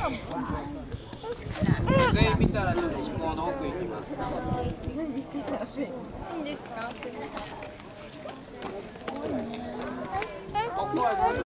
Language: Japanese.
全員見たらちょっと飛行の奥行きます。 いいんですか？